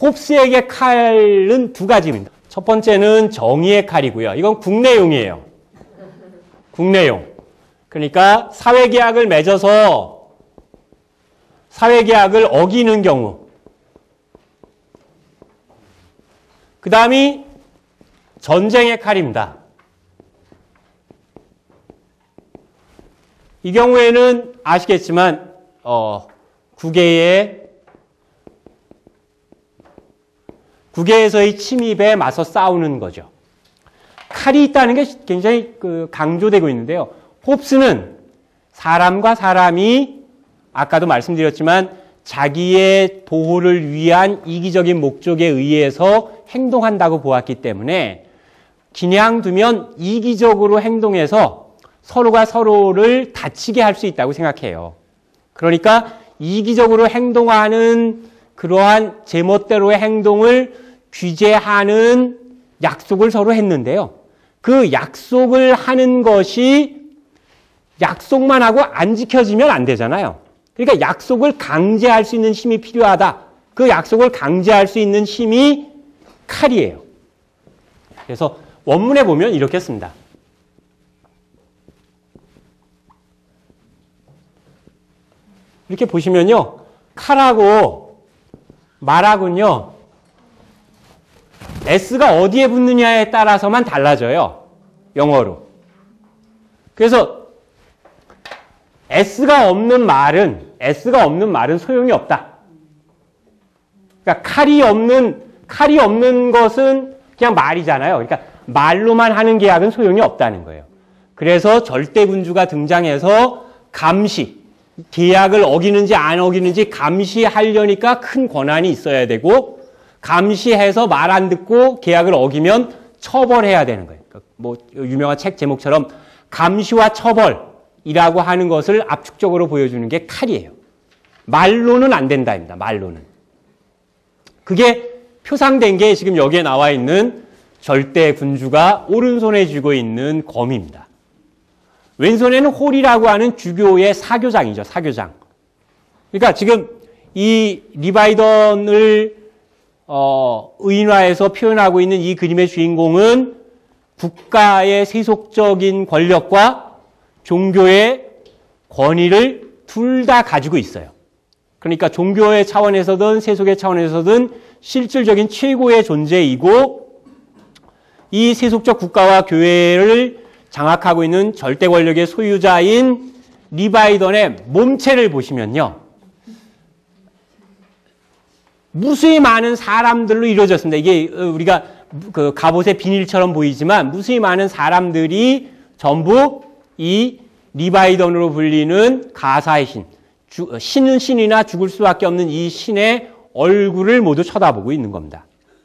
홉스에게 칼은 두 가지입니다. 첫 번째는 정의의 칼이고요. 이건 국내용이에요. 국내용. 그러니까 사회계약을 맺어서 사회계약을 어기는 경우. 그 다음이 전쟁의 칼입니다. 이 경우에는 아시겠지만 국외에서의 침입에 맞서 싸우는 거죠. 칼이 있다는 게 굉장히 강조되고 있는데요. 홉스는 사람과 사람이 아까도 말씀드렸지만 자기의 보호를 위한 이기적인 목적에 의해서 행동한다고 보았기 때문에 그냥 두면 이기적으로 행동해서 서로가 서로를 다치게 할 수 있다고 생각해요. 그러니까 이기적으로 행동하는 그러한 제멋대로의 행동을 규제하는 약속을 서로 했는데요. 그 약속을 하는 것이 약속만 하고 안 지켜지면 안 되잖아요. 그러니까 약속을 강제할 수 있는 힘이 필요하다. 그 약속을 강제할 수 있는 힘이 칼이에요. 그래서 원문에 보면 이렇게 씁니다. 이렇게 보시면요. 칼하고 말하군요. S가 어디에 붙느냐에 따라서만 달라져요. 영어로. 그래서 S가 없는 말은 소용이 없다. 그러니까 칼이 없는 것은 그냥 말이잖아요. 그러니까 말로만 하는 계약은 소용이 없다는 거예요. 그래서 절대군주가 등장해서 계약을 어기는지 안 어기는지 감시하려니까 큰 권한이 있어야 되고, 감시해서 말 안 듣고 계약을 어기면 처벌해야 되는 거예요. 뭐 유명한 책 제목처럼 감시와 처벌이라고 하는 것을 압축적으로 보여주는 게 칼이에요. 말로는 안 된다입니다. 말로는. 그게 표상된 게 지금 여기에 나와 있는 절대군주가 오른손에 쥐고 있는 검입니다. 왼손에는 홀이라고 하는 주교의 사교장이죠. 사교장. 그러니까 지금 이 리바이던을 의인화해서 표현하고 있는 이 그림의 주인공은 국가의 세속적인 권력과 종교의 권위를 둘 다 가지고 있어요. 그러니까 종교의 차원에서든 세속의 차원에서든 실질적인 최고의 존재이고, 이 세속적 국가와 교회를 장악하고 있는 절대 권력의 소유자인 리바이던의 몸체를 보시면요. 무수히 많은 사람들로 이루어졌습니다. 이게 우리가 그 갑옷의 비닐처럼 보이지만 무수히 많은 사람들이 전부 이 리바이던으로 불리는 가사의 신은 신이나 죽을 수밖에 없는 이 신의 얼굴을 모두 쳐다보고 있는 겁니다.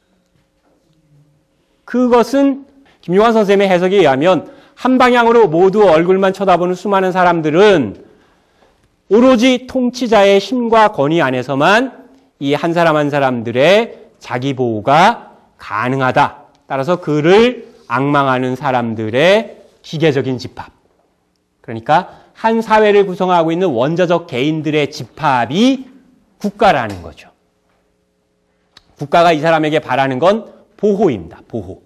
그것은 김용환 선생님의 해석에 의하면 한 방향으로 모두 얼굴만 쳐다보는 수많은 사람들은 오로지 통치자의 힘과 권위 안에서만 이 한 사람 한 사람들의 자기 보호가 가능하다. 따라서 그를 앙망하는 사람들의 기계적인 집합. 그러니까 한 사회를 구성하고 있는 원자적 개인들의 집합이 국가라는 거죠. 국가가 이 사람에게 바라는 건 보호입니다. 보호.